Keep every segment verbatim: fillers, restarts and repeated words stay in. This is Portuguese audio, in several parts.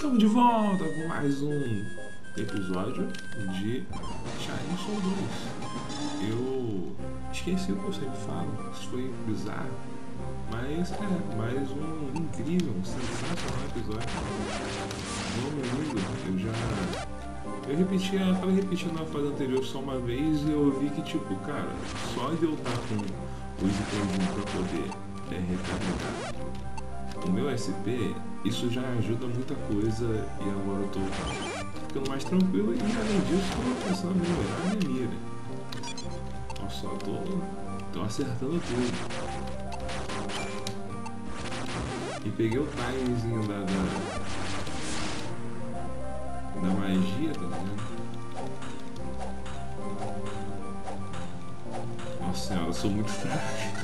Estamos de volta com mais um episódio de Shining Soul dois. Eu esqueci o que eu sempre falo, isso foi bizarro, mas é mais um incrível, um sensacional episódio. Não me lindo, eu já... Eu repeti, eu tava repetindo na fase anterior só uma vez e eu vi que tipo, cara, só de eu estar com os itens pra poder é, recarregar o meu S P, isso já ajuda muita coisa e agora eu tô ficando mais tranquilo e além disso tô pensando em melhorar a minha mira. Nossa, só tô, tô acertando tudo. E peguei o timezinho da, da, da magia, tá vendo? Nossa senhora, eu sou muito fraco.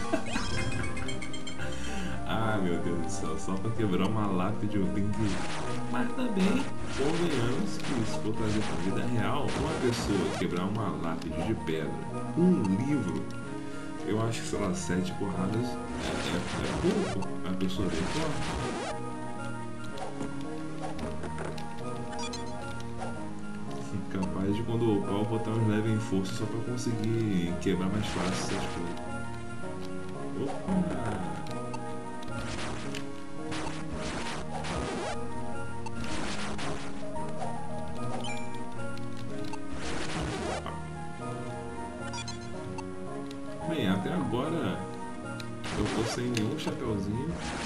Ah, meu Deus do céu, só pra quebrar uma lápide eu tenho que... Mas também, convenhamos que se for trazer pra vida real, uma pessoa quebrar uma lápide de pedra, um livro, eu acho que, sei lá, sete porradas é, é, é pouco, a pessoa bem forte. Capaz de quando o pau botar uns level em força só pra conseguir quebrar mais fácil essas coisas. Opa! Bem, até agora eu tô sem nenhum chapeuzinho.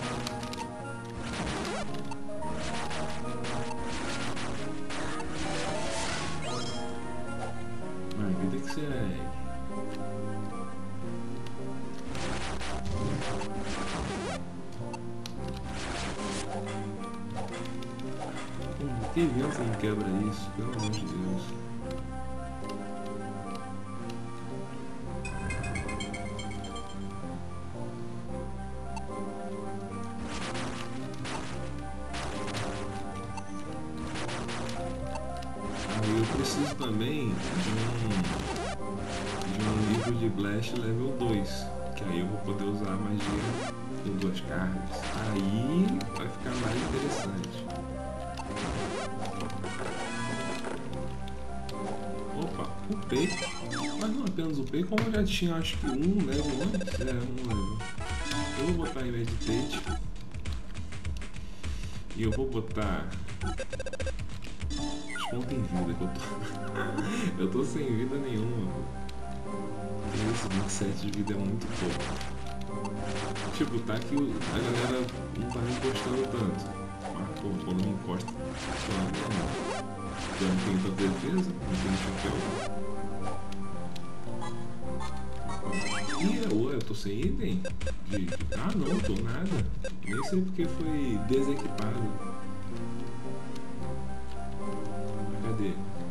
Ai, vida que segue. Hum, que vento não quebra isso, pelo amor de Deus. Eu preciso também de um, de um livro de Blast level dois, que aí eu vou poder usar a magia com duas cargas. Aí vai ficar mais interessante. Opa, upei. Mas não apenas upei, como eu já tinha acho que um level antes. É, um level. Eu vou botar em Meditate. E eu vou botar... Ponto em vida que eu tô. Eu tô sem vida nenhuma. Isso, vinte e sete de vida é muito pouco. Tipo, tá que a galera não tá me encostando tanto. Mas, pô, quando me encosta, eu não tenho tanta defesa, não tenho chapéu. Ih, ué, eu tô sem item? De... Ah, não, tô nada. Nem sei porque foi desequipado. Cadê?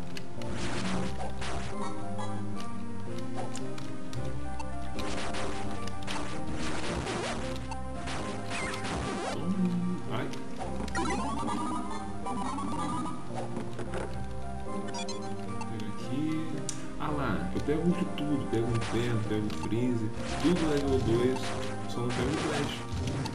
Hum, ai. Pega aqui. Ah lá, eu pego de tudo. Pego um ferro, pego um freeze. Tudo level dois. Só não pego o flash.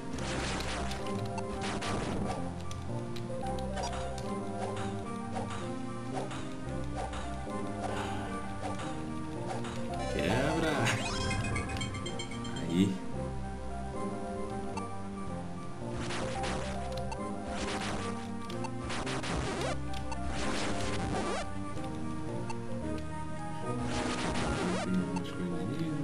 Quebra! Aí. Tem umas coisinhas.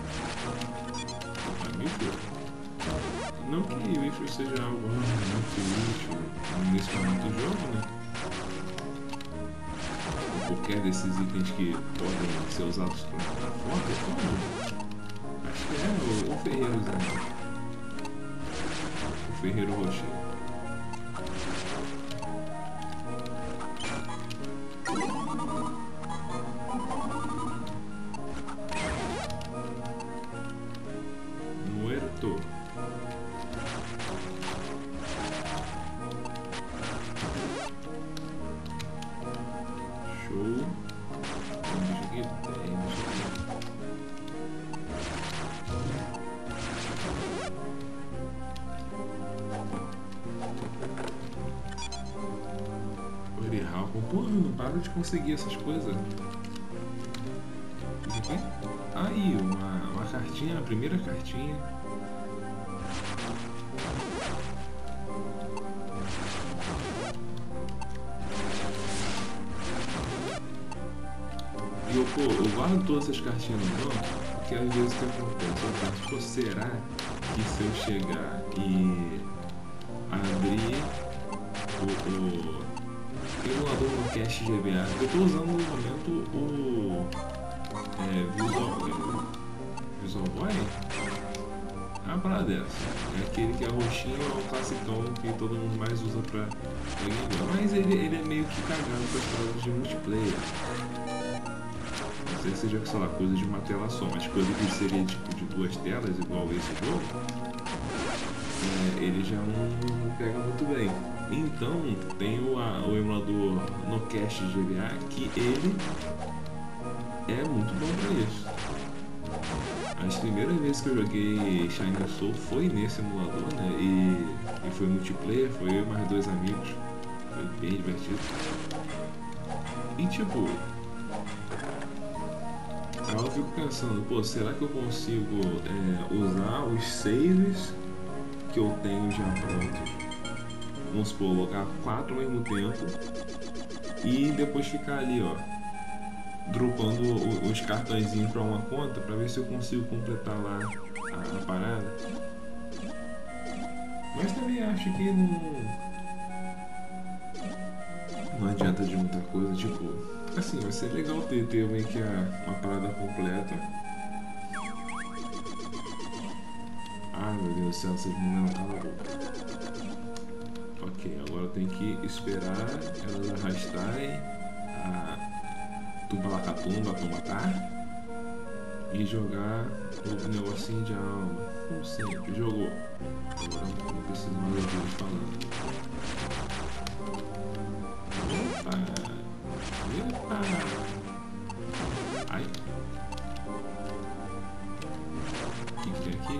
Não que o issue seja algo muito útil nesse momento do jogo, né? Qualquer desses itens que podem ser usados para foto, pode? Acho que é o, o ferreirozinho. O ferreiro roxo. Muerto. Show. Deixa aqui, deixa aqui. para de conseguir essas coisas. Isso aqui? Aí, uma, uma cartinha, a primeira cartinha. E eu, pô, eu guardo todas essas cartinhas no banco, porque às vezes o que acontece? Eu faço, pô, será que se eu chegar e abrir o, o emulador no Cache G B A, eu tô usando no momento o é, Visual, Visual Boy? É uma parada dessa. É aquele que é roxinho, é o classicão que todo mundo mais usa pra Game Boy. Mas ele, ele é meio que cagado com as paradas de multiplayer. Não sei que seja, sei lá, coisa de uma tela só, mas coisa que seria tipo de duas telas, igual esse jogo, é, ele já não pega muito bem. Então, tem o, a, o emulador no Cache G B A, que ele é muito bom pra isso. As primeiras vezes que eu joguei Shining Soul foi nesse emulador, né? E, e foi multiplayer, foi eu e mais dois amigos. Foi bem divertido. E tipo, aí eu fico pensando, pô, será que eu consigo é, usar os saves que eu tenho já prontos? Vamos supor, colocar quatro ao mesmo tempo e depois ficar ali, ó, dropando os cartõezinhos para uma conta para ver se eu consigo completar lá a, a parada. Mas também acho que não, não adianta de muita coisa, tipo, assim, vai ser legal ter, ter meio que a, uma parada completa. Ai meu Deus do céu, vocês não calam a boca. Ok, agora eu tenho que esperar elas arrastarem a Tumbalacatumba, Tumbacar e jogar o negocinho de alma. Como sempre, jogou. Agora não preciso mais ouvir eles falando. Opa! Epa! Ai! O que, que tem aqui?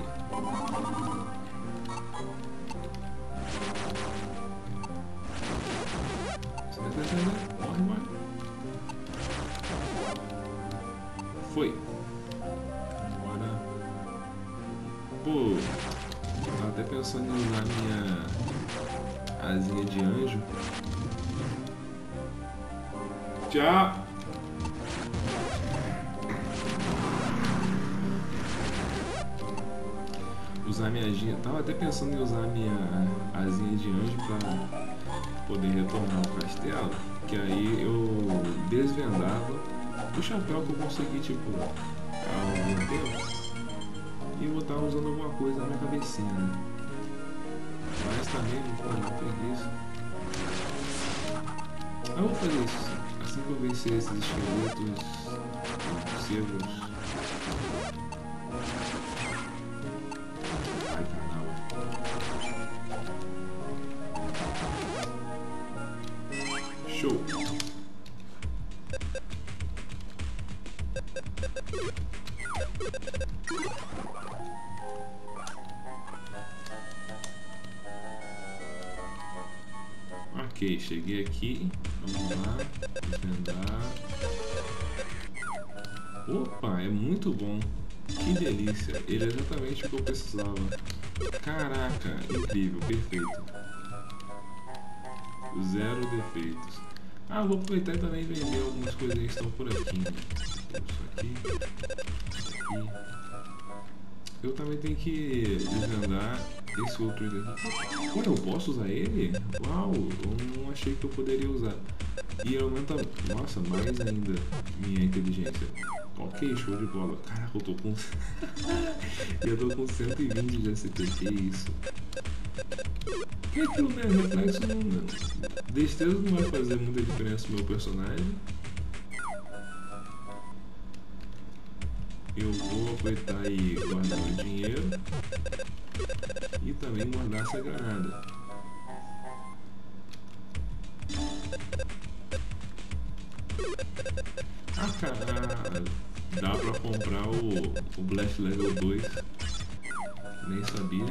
Morre, morre. Foi. Agora. Pô, tava até pensando em usar minha asinha de anjo. Tchau! Usar minha asinha. Tava até pensando em usar minha asinha de anjo pra poder retornar ao castelo, que aí eu desvendava o chapéu que eu consegui, tipo, há algum tempo, e eu tava usando alguma coisa na minha cabecinha, né? Mas também, pô, não preguiça. Eu vou fazer isso sim. Assim que eu vencer esses esqueletos morcegos. Ai, caramba. Show. Ok, cheguei aqui. Vamos lá. Desvendar. Opa, é muito bom. Que delícia. Ele é exatamente o que eu precisava. Caraca, incrível, perfeito. Zero defeitos. Ah, vou aproveitar e também vender algumas coisinhas que estão por aqui, né? Isso aqui. Aqui. Eu também tenho que desvendar esse outro aqui. Ué, eu posso usar ele? Uau, eu não achei que eu poderia usar. E aumenta, nossa, mais ainda minha inteligência. Ok, show de bola. Caraca, eu tô com... eu tô com cento e vinte de S P, que isso? Que aquilo, né? Reflexo não... Destreza não vai fazer muita diferença no meu personagem. Eu vou aproveitar e guardar o dinheiro. E também guardar essa granada. Ah, cara, dá pra comprar o, o Blast Level dois. Nem sabia.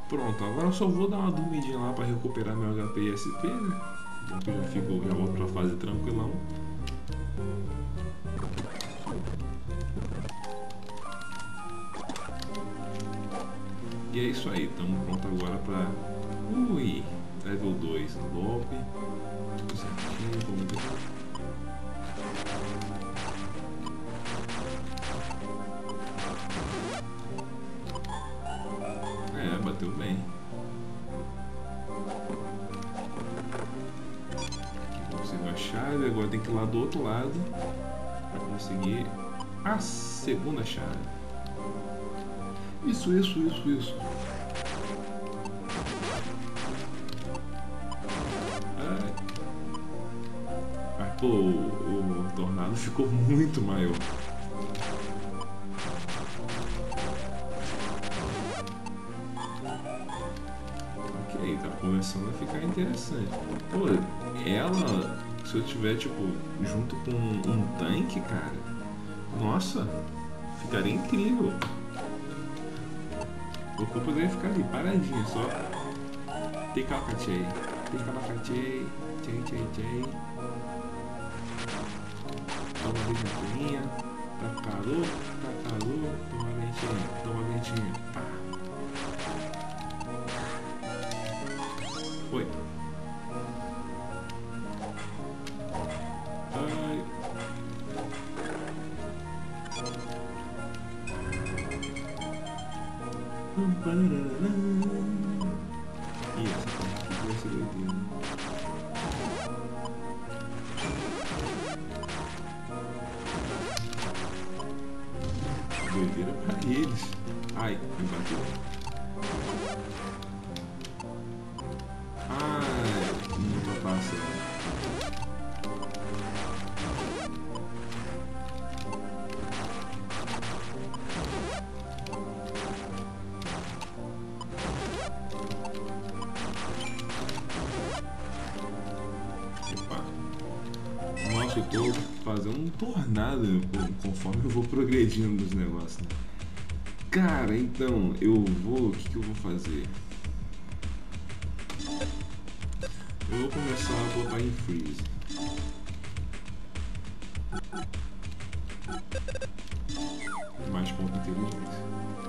Pronto, agora eu só vou dar uma dormidinha lá pra recuperar meu H P e S P, né? Então eu já fico, já volto pra fase tranquilão. E é isso aí, estamos pronto agora pra... Ui! Level dois, golpe. Tudo certinho, vamos ver. É, bateu bem. Aqui conseguiu a chave, agora tem que ir lá do outro lado para conseguir a segunda chave. Isso, isso, isso, isso. Ai. Mas pô, o, o tornado ficou muito maior. Ok, tá começando a ficar interessante. Pô, ela, se eu tiver tipo junto com um tanque, cara, nossa, ficaria incrível. Porque eu poderia ficar ali paradinho, só ticalacatei, ticalacatei, tchei, tchei, tchei. Toma ventinha, tá calor, tá calor, toma ventinha, toma ventinha, pá. Foi. Ai. E essa parte aqui vai ser doideira. Doideira pra eles. Ai, me bateu. Ai, não tô passando. Nossa, eu tô fazendo um tornado conforme eu vou progredindo nos negócios, né? Cara, então, eu vou... O que que eu vou fazer? Eu vou começar a botar em freeze. Mais ponto de inteligência.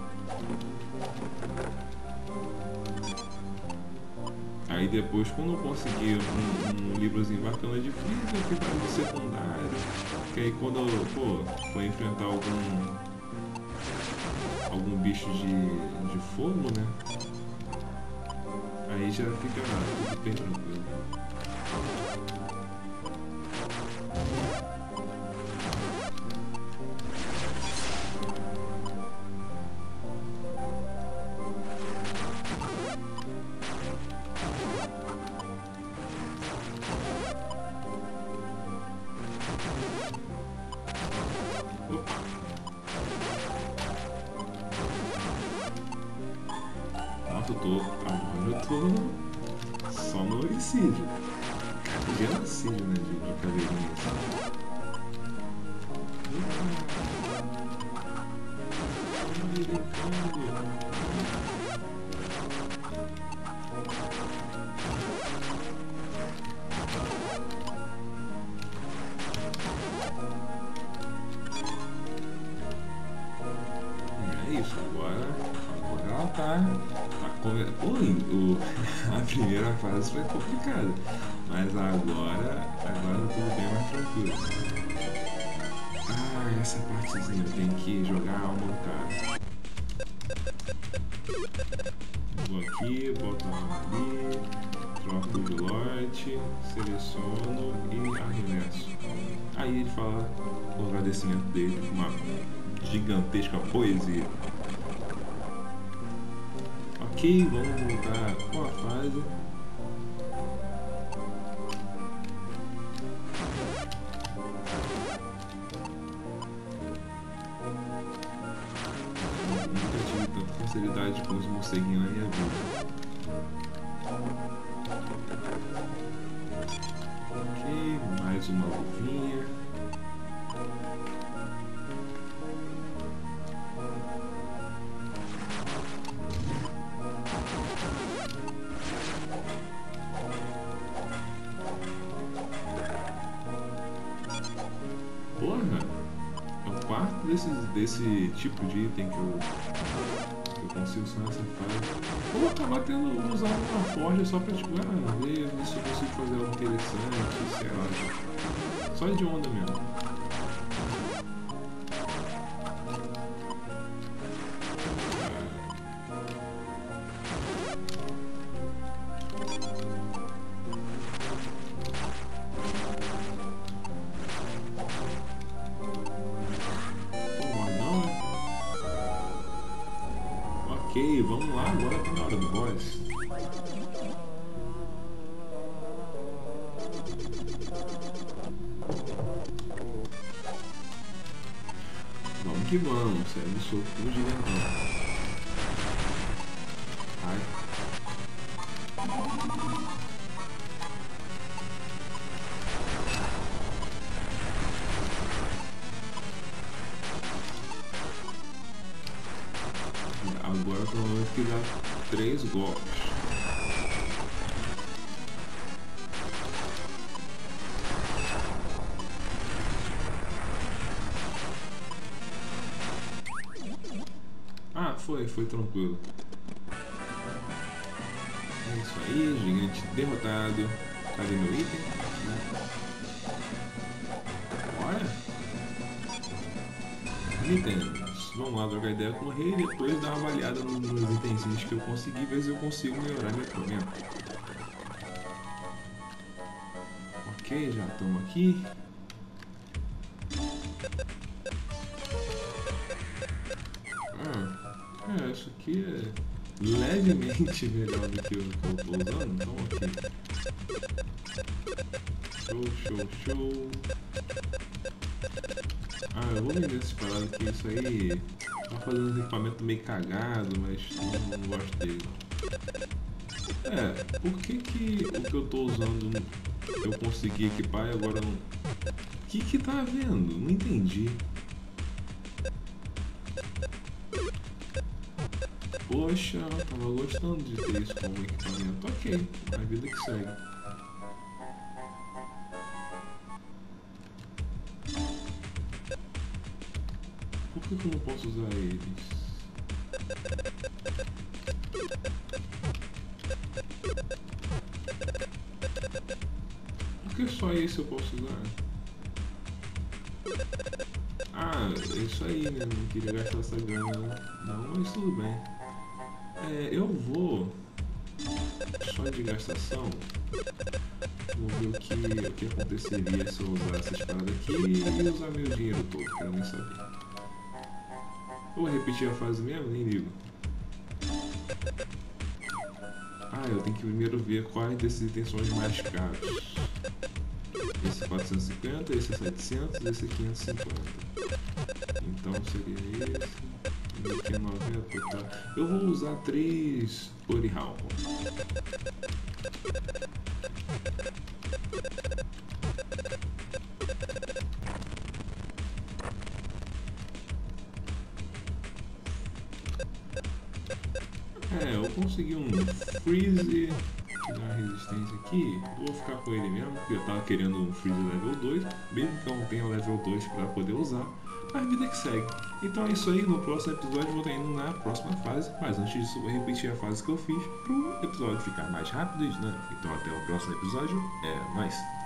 Aí depois, quando eu conseguir um, um livrozinho bacana de freeze, eu fico no secundário. Que aí quando eu pô, for enfrentar algum algum bicho de, de fogo, né? Aí já fica tudo bem tranquilo. Nossa, eu tô. Agora eu tô só no homicídio. Genocídio, né? De, de caveirinha assim. É isso, agora, agora ela tá, tá come... Ui, o, a primeira fase foi complicada, mas agora, agora tudo bem mais tranquilo. Ah, essa partezinha tem que jogar a alma no cara. Vou aqui, boto a arma ali, troco o vilote, seleciono e arremesso. Aí ele fala o agradecimento dele com uma gigantesca poesia. Ok, vamos voltar com a fase. Nunca tive tanta facilidade com os morceguinhos na minha vida. Ok, mais uma luvinha. desse, desse tipo de item que eu, que eu consigo só nessa fase. Eu vou acabar tendo usado uma forja só pra tipo, ah, ver se eu consigo fazer algo interessante, sei lá. Só de onda mesmo. Ok, vamos lá, agora tá na hora do boss. Vamos que vamos, segue o soco do gigantão. Ai. Agora provavelmente que dá três golpes. Ah, foi, foi tranquilo. É isso aí, gigante derrotado. Cadê meu item? Olha! Itens. Vamos lá trocar ideia com o rei e depois dar uma avaliada nos, nos itenzinhos que eu consegui, ver se eu consigo melhorar meu equipamento. Ok, já estamos aqui. Ah, é, isso aqui é levemente melhor do que o que eu estou usando, então ok. Show, show, show. Ah, eu vou vender essas paradas que isso aí tá fazendo um equipamento meio cagado, mas não, não gosto dele. É, por que que o que eu tô usando eu consegui equipar e agora não... O que que tá havendo? Não entendi. Poxa, eu tava gostando de ter isso como equipamento. Ok, a vida que segue. Por que que eu não posso usar eles? Por que só esse eu posso usar? Ah, é isso aí, né? Não queria gastar essa grana. Não, mas tudo bem. É, eu vou... Só de gastação... Vou ver o que, o que aconteceria se eu usar essas paradas aqui e usar meu dinheiro todo, quero nem saber. Eu vou repetir a fase mesmo? Nem ligo. Ah, eu tenho que primeiro ver quais desses itens são os mais caros. Esse é quatrocentos e cinquenta, esse é setecentos, esse é quinhentos e cinquenta. Então seria esse. Esse aqui é noventa, tá? Eu vou usar três Orihalm. É, eu consegui um Freeze, tirar a resistência aqui, vou ficar com ele mesmo, porque eu tava querendo um Freeze level dois, mesmo que eu não tenha level dois para poder usar, mas vida que segue. Então é isso aí, no próximo episódio eu vou estar indo na próxima fase, mas antes disso eu vou repetir a fase que eu fiz para o episódio ficar mais rápido e dinâmico. Então até o próximo episódio, é nóis!